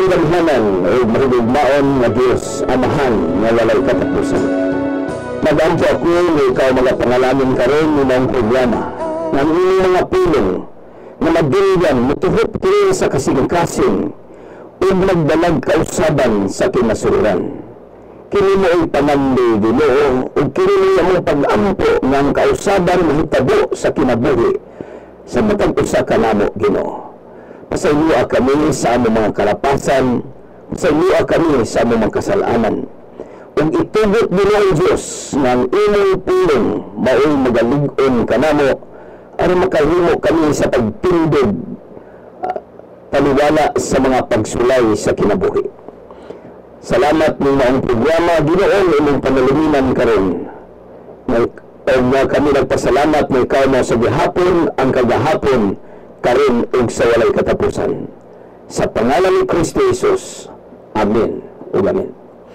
kadamhanan o mahigugmaon nga Diyos amahan nga walay katapusan. Nag-ampo ako nga ikaw mga pangalamin karon ni mga programa ng inyong mga pulong na magdiligan mutuhop kini sa kasing-kasing o magdalag kausaban sa kinasuran. Kini mo ay panamli Ginoo o kini mo ang pag-ampo ng kausaban mahitabo sa kinabuhi sa matag usa ka namo Ginoo. Pasayloa kami sa among mga kalapasan, pasayloa kami sa among mga kasalanan. Ug itugot Ginoo ang Dios ng imong pulong mao'y magalig-on kanamo aron makahimo kami sa pagtindog paniwala sa mga pagsulay sa kinabuhi. Salamat ng maong programa Ginoo imong panaliminan karon. Nga kami nagpasalamat na ikaw mo sa gihapon ang kagahapon karon ug sa walay katapusan. Sa pangalan ni Kristo Jesus. Amen. Ug amen.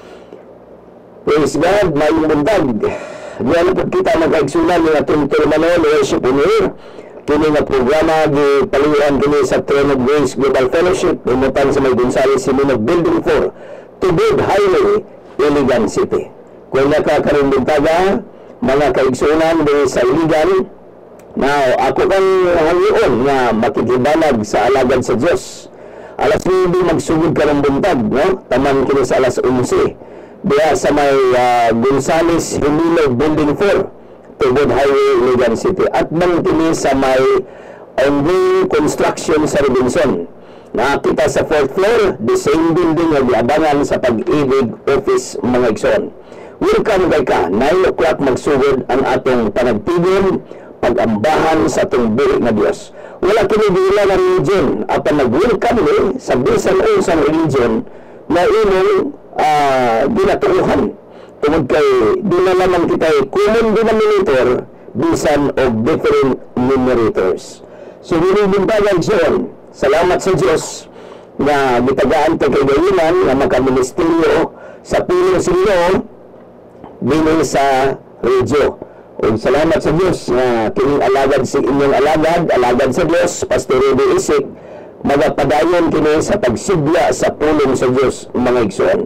Praise God, may mundag. Diyan po kita magkaigsunan ng atong terminal worship on air. Kini nga programa gipaliwan kini sa Throne of Grace Global Fellowship himutan sa may Gonzales Simenog Building 4, Tubod Highway, Iligan City. Kung nakakaroon buntaga, mga kaigsunan din sa Iligan, now, ako kang hangion na makikibanag sa alagad sa Diyos. Alas 9 magsugod ka ng buntag, no? Taman kini sa alas 11. Diya sa may Gonzales Simenog Building 4, Tubod Highway, Iligan City. At man kini sa may ongoing construction sa Robinson. Nakakita sa 4th floor, the same building na diabangan sa Pag-ibig Office mga igsoon. Welcome kay ka, 9 o'clock magsugod ang atong panagtigom, pag-ambahan sa itong buhi na Diyos. Wala kinibila ng religion. Apan nag-welcome ni sa bisan o sa religion na imong ginatuuhan. Tungod kay di na naman kita common denominator bisan o different numerators. So, binibintagay siyon. Salamat sa Diyos na gitagaan ko kay Gayunan na magkaministeryo sa pulong sinyo din sa radyo. O salamat sa Diyos na kining alagad sa inyong alagad sa Diyos, Pastor Rudy Esic, magapadayon kini sa pagsigla sa pulong sa Diyos, mga igsuon.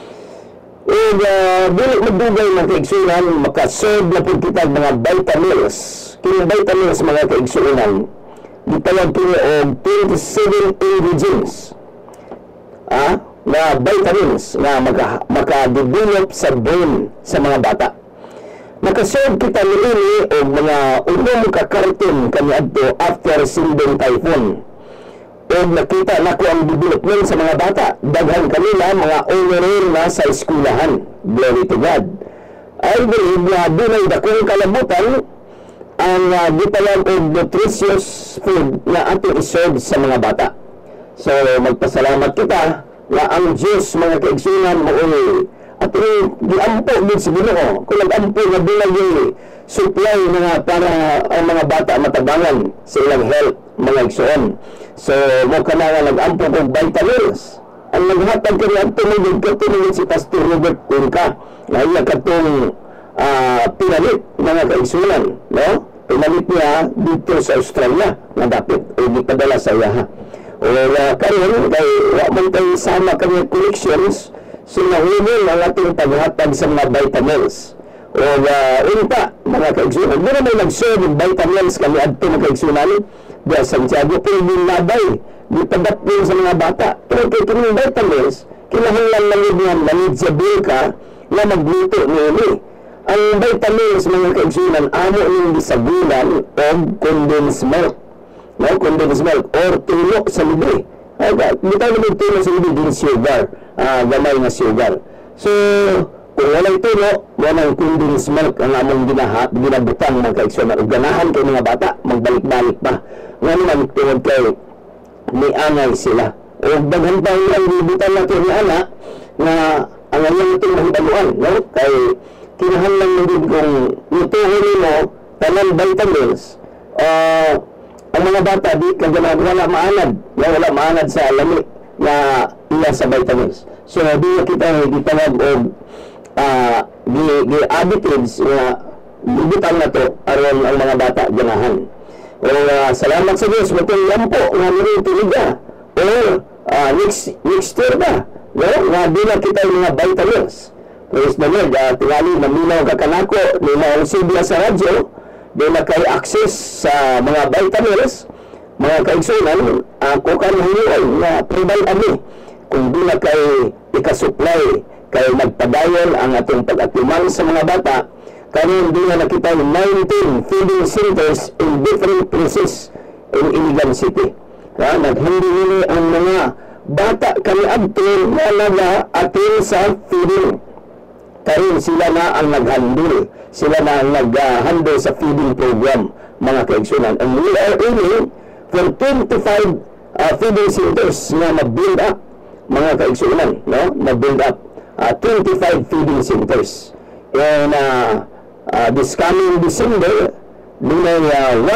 O dili magdugay mga kaigsuonan, makaserve na po kita mga vitamins. Kining vitamins mga kaigsuonan, gitawag kini og 27 ingredients na vitamins na maka-develop sa brain sa mga bata. Nakaserve kita niini o mga unong kakarton kaniadto after Sindong Typhoon. O nakita na ko ang development sa mga bata. Daghan kanila mga honorary na sa eskwelahan. Glory to God. I believe na dunay dakong kalabutan ang gitawag og nutritious food na ato iserve sa mga bata. So magpasalamat kita na ang Diyos mga kaigsunan mo at giampo din sa Ginoo. Kung nag-ampo na dunay supply mga para ang mga bata matabangan sa ilang health mga igsuon. So mo kana nga nag-ampo og vitamins. Ang naghatag kani adto ni si Pastor Robert Kunka. Nga katong pinalit mga kaigsunan, no? Pinalit niya dito sa Australia na dapat ipadala sa iya. O karon kay wa man tayo sama kami collections, so nahulog ang ating paghatag sa mga vitamins. O unta mga kaigsunan, doon may nag-serve ng vitamins kami adto mga kaigsunan diya Santiago, pero yung labay ipadapin sa mga bata. Pero kay kining vitamins kinahanglan lang niya manageable ka na magluto niini. Ang vitamins mga kaigsunan amo ning gisagulan og condensed milk. No, condensed milk or tulo sa libre. Bitaw naman tulo sa libre din sugar, gamay na sugar. So, kung walang tulo, walang condensed milk ang among ginabutang mga kaigsunan. O ganahan kay mga bata, magbalik-balik pa. Nga naman, tungod kay niangay sila. O daghan pa yung bibutang na kay niana na ang ayang itong mahibaluan. No? Kay kinahanglan mo din kung nutuhin mo tanan vitamins, ang mga bata di kaganahan wala maanad sa lami na iya sa vitamins. So di kita gitawag og additives na bibutang na to aron ang mga bata ganahan. O salamat sa Diyos matong lampo nga nirintiliga o next year ba, no? Nga di na kita yung mga vitamins. Praise the Lord. Tingali, naminaw ka kanako, nila ang sibya sa radyo, di na kay access sa mga vitamins, mga kaigsunan, ako kan hiniway na pribay ami. Kung di na kay ikasupply, kay nagpadayon ang atong pag-atiman sa mga bata, karon di na nakita 19 feeding centers in different places in Iligan City. Naghindi nili ang mga bata kami abtin na nag-atin sa feeding. Karon sila na ang nag-handle. Sila na ang nag-handle sa feeding program, mga kaigsunan. And we are aiming for 25 feeding centers na na-build up, mga kaigsunan, no? Na-build up 25 feeding centers. And this coming December, dunay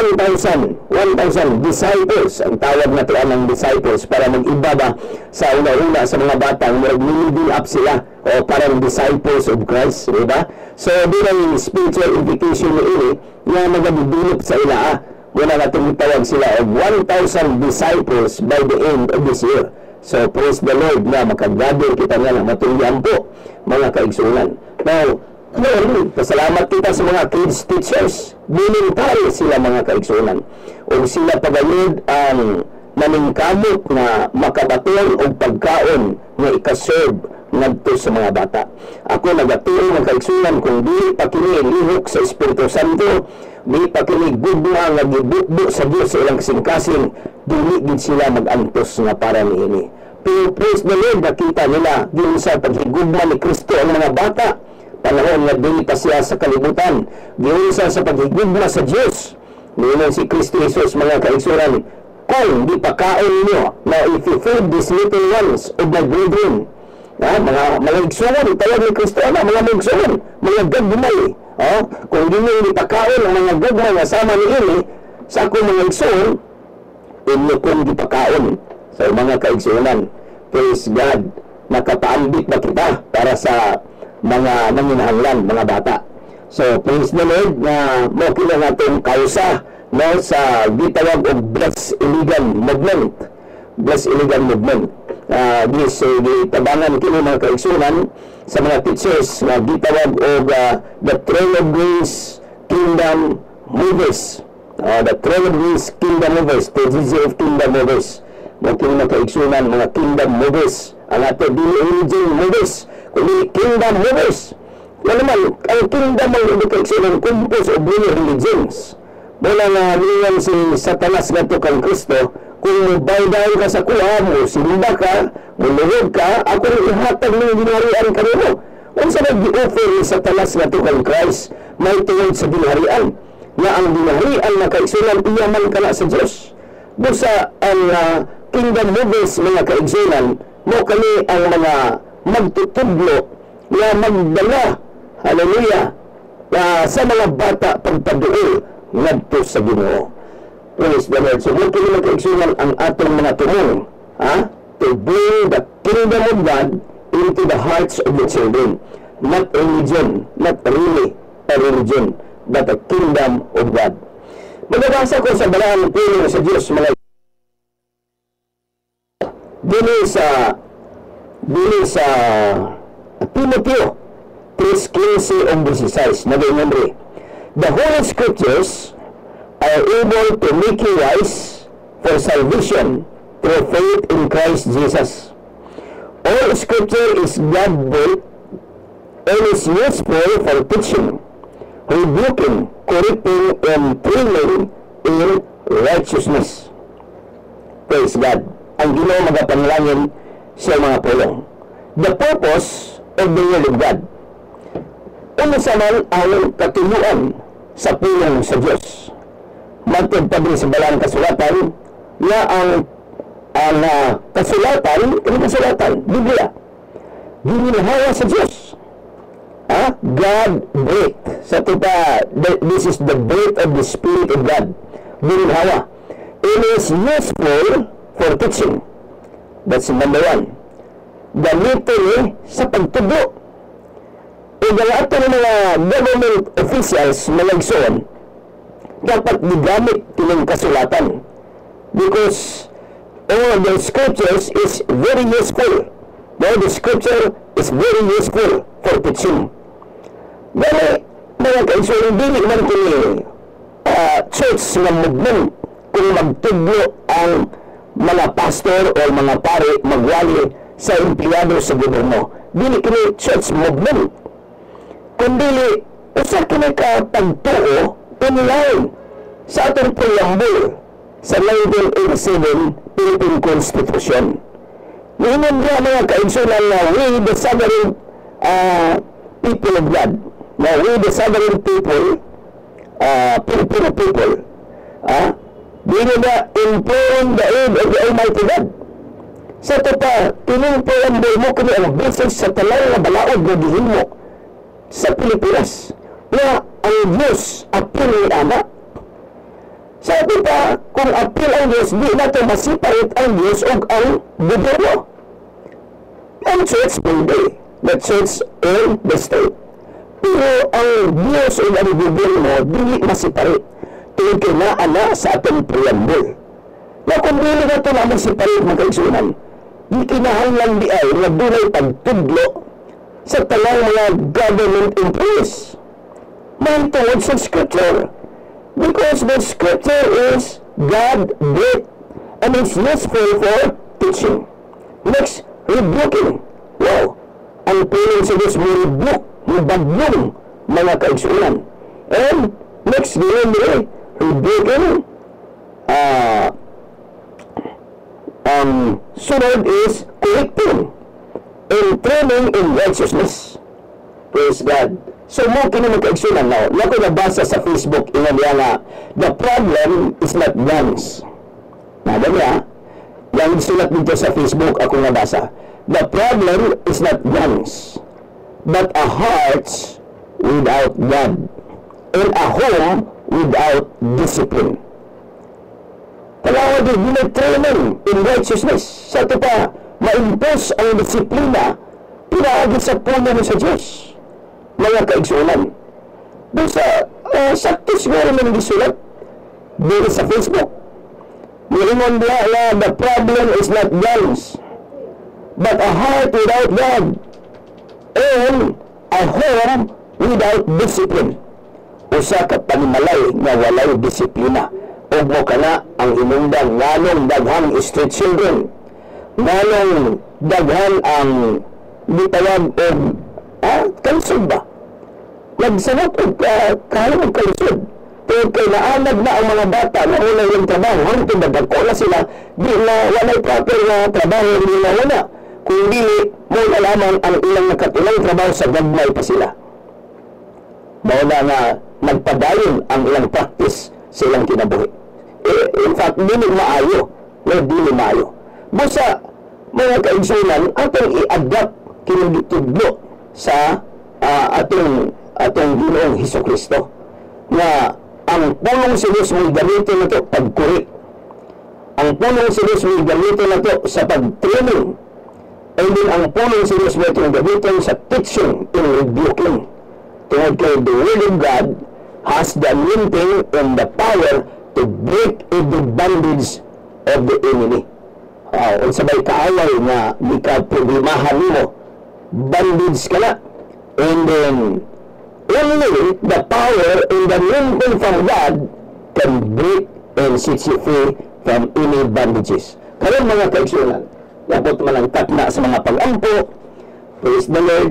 1,000 disciples, ang tawag na tuan ng disciples, para mag-ibaba sa una-una sa mga bata, mag-building up sila, o parang disciples of Christ, diba? So, dunay spiritual invitation ni ini, na mag-develop sa ila, muna nga tumitawag sila of 1,000 disciples by the end of this year. So, praise the Lord na makagather kita nga na matungyan po, mga kaigsunan. Now, pasalamat kita sa mga kids teachers. Voluntary sila, mga kaigsunan. O sila pagayod ang naningkamot na makabaton o pagkaon na ikaserve ngadto sa mga bata. Ako nagaturo, mga kaigsunan, kung di pa kini lihok sa Espiritu Santo, di pa kini gugma nga gibukbo sa Dios sa ilang kasing-kasing, dili gid sila magantos nga para niini. Pero praise the Lord, nakita nila din sa paghigugma ni Kristo ang mga bata. Panahon nga dili pa siya sa kalibutan, giunsa sa paghigugma sa Dios. Niingon si Kristo Jesus, mga kaigsunan, kung di pa kaon niyo na if you feed these little ones of my brethren, mga igsunan, tawag ni Kristo, mga igsunan, mga gagmay, kung di pa kaon ang mga gagmay na sama ni ini, sa akong mga igsunan, inyo kung di pa kaon. So, mga kaigsunan, praise God, nakapaambit ba kita para sa mga nanginahanglan, mga bata. So, praise the Lord na makina natin kausa, no, sa gitawag o Bless Iligan Movement. Bless Iligan Movement. Gitabangan kini, mga kaigsunan, sa mga teachers na gitawag o the Throne of Grace Kingdom Movers. The Throne of Grace Kingdom Movers, the GG of Kingdom Movers. Mga kaigsunan, mga Kingdom Movers. Ang ato dili religion movers, kundi kingdom movers. Yan naman, ang kingdom ang education ng kumpos o many religions. Mula nga niyan si Satanas nga to kang Kristo, kung baydahan ka sa kuha mo, sinimba ka, muluhod ka, ako rin ihatag ng ginarian ka rin mo. Kung sa nag-i-offer ni Satanas nga to kang Christ, may tungod sa ginarian, na ang ginarian na kaigsunan, iyaman ka na sa Diyos. Busa ang kingdom movers, mga kaigsunan, mo kami ang mga magtutudlo na magdala, hallelujah, sa mga bata pagpaduol ngadto sa Ginoo. Praise the Lord. So, mo kami magkaigsunan ang atong mga tumong, to bring the kingdom of God into the hearts of the children. Not religion, not really a religion, but a kingdom of God. Magbabasa ko sa Balahang Pulong sa Diyos, mga Dili sa Timoteo 3:15 ang 16 na nombre. The Holy Scriptures are able to make you wise for salvation through faith in Christ Jesus. All Scripture is God-breathed and is useful for teaching, rebuking, correcting, and training in righteousness. Praise God. Ang Ginoo magapanalangin sa mga pulong. The purpose of the Word of God. Una sa man ang katinuan sa pulong sa Diyos. Matod pa din sa Balang Kasulatan na ang kasulatan, Biblia, ginhawa sa Diyos. God breathed. Sa tuta, this is the breath of the Spirit of God. Ginhawa. It is useful for teaching. That's number one. Gamitin sa pagtubo. E galato ng mga government officials na dapat digamit tinong kasulatan. Because or the scriptures is very useful. No, the scripture is very useful for teaching. Dahil, mga kaigsoon, dili man kini church nga movement kung magtudlo ang mga pastor o mga pare magwali sa empleyado sa gobyerno. Dili kini church movement. Kundi usa kini ka pagtuo inline sa atong preamble sa 1987 Philippine Constitution. Niinom niya mga kaigsunan na we the sovereign people of God. Now we the sovereign people, Filipino people, dili na imploring the aid of the Almighty God. Sa ito pa, kining preamble mo kini ang message sa talang na balaod na gihimo sa Pilipinas na ang Diyos apil ni Ama. Sa ito pa, kung apil ang Diyos, di na ito masiparit ang Diyos o ang gobyerno. Ang church hindi, the church and the state. Pero ang Diyos o ang gobyerno, di masiparit. Tingin kinaana sa atong preamble. Na kung dili na ito na masiparit magkaigsunan, di kinahanglan di ay na dunay pagtudlo sa talang mga government employees. May tungod sa scripture. Because the scripture is God-breathed and it's useful for teaching. Next, rebuking. Wow! Ang pulong sa Diyos mo rebuke, mo bagyong mga kaigsunan. And next, rebuking, sunod is correcting and training in righteousness. Praise God. So mo kini magkaigsunan now. Nako nabasa sa Facebook ingon niya nga the problem is not guns. Nada niya. Yang sulat dito sa Facebook ako nabasa. The problem is not guns, but a heart without God and a home without discipline. Talaga din training in righteousness. Sa ito pa, ma-impose ang disiplina pinaagi sa puno mo sa Diyos. Mga kaigsunan. Doon sakto siguro ng gisulat dito sa Facebook. Nilingon niya na the problem is not guns, but a heart without God and a home without discipline. Usa ka panimalay nga walay disiplina. O mo ka na ang inundang nganong daghang street children, nganong daghan ang bitawag o kalusod ba? Nagsanot o kahalong kalusod. Pero kay naanag na ang mga bata na wala yung trabaho, hangtod nagdagko na sila, di na walay proper na trabaho hindi na wala. Kung di mo na lamang ang ilang nakatulang trabaho sa gagmay pa sila. Mawala nga nagpadayon ang ilang practice sa ilang kinabuhi. In fact, dili maayo. Dili maayo. Busa, mga kaigsunan, atong i-adapt kinagitudlo sa atong Ginoong Hesukristo. Na ang pulong sa Diyos may gamitin na ito pagkurik. Ang pulong sa Diyos may gamitin na ito sa pag-training. And then ang pulong sa Diyos may gamitin sa teaching and rebuking. Tungkol kay the Word of God has the anointing and the power to break every bondage of the enemy. Kung sabay kaaway na di ka problemahan mo, bandage ka na. And then, only the power and the anointing from God can break and set you free from any bandages. Karon mga kaigsunan, dapat malangkat na sa mga pag-ampo. Praise the Lord.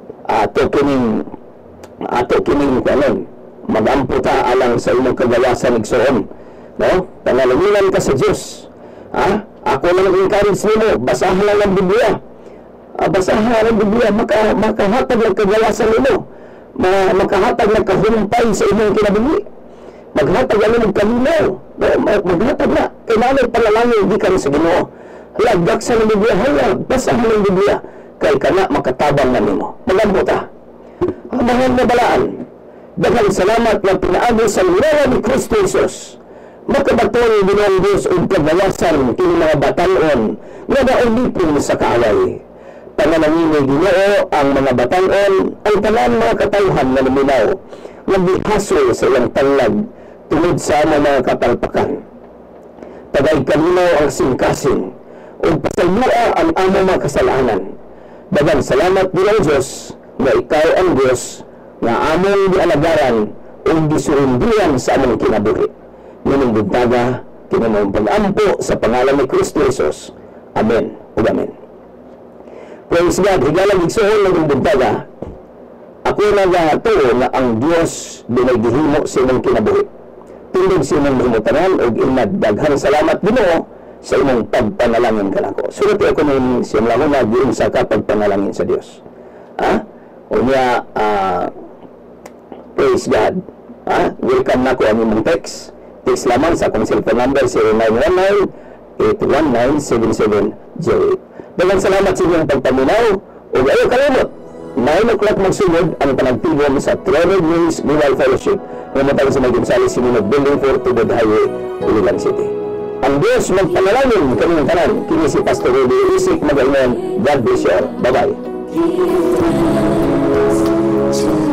Ato kining kanon mag-ampo ta alang sa imong kagawasan igsoon, no? Panalangin ka sa Dios. Ako lang encourage nimo, basahan lang ang Biblia. Basahan ang Biblia, makahatag ng kagawasan nimo. Makahatag ng kahumpay sa imong kinabuhi. Maghatag ang imong kalinaw. Maghatag na. Kailangan panalangin di ka sa Ginoo. Lagdak sa Biblia, basahan ang Biblia. Kay kana makatabang na nimo. Magampo ta. Mahal na balaan. Daghang salamat na pinaagi sa ngalan ni Kristo Jesus. Makabaton Ginoong Diyos og kagawasan kini mga batan-on nga naulipon sa kaaway. Panalangin ni Ginoo ang mga batan-on, ang tanan mga katawhan na luminaw, nga gihasol sa ilang tanlag tungod sa mga katalpakan. tagay kalinaw ang singkasing o pasalua ang among mga kasalanan. Daghang salamat Ginoo Dios nga ikaw ang Dios nga among gialagaran o gisurunduan sa among kinabuhi. Ngunong buntaga kinamong pag-ampo sa pangalan ni Kristo Jesus. Amen ug amen. Praise God. Higalang igsuon ng buntaga, ako nagatuo na ang Dios dunay gihimo sa imong kinabuhi. Tindog sa imong mahimutanan ug inagdaghang salamat Ginoo sa imong pagpanalangin kanako. Sulati ako ng siyang lahuna diin sa kapagpanalangin sa Dios. Unya, praise God. Welcome na ko ang imong text. Text lamang sa akong cellphone number 0919-819-7708. Daghang salamat sa inyong pagpaminaw ug ayaw kalimot 9 o'clock magsunod ang panagtigom sa Trevor News Global Fellowship nga matang sa May Gonzales Simunod Building 4 Tubod Highway, Iligan City. Ang Diyos magpanalangin kaming tanan. Kini si Pastor Rudy Esic. Mag-amen. God bless you. Bye-bye.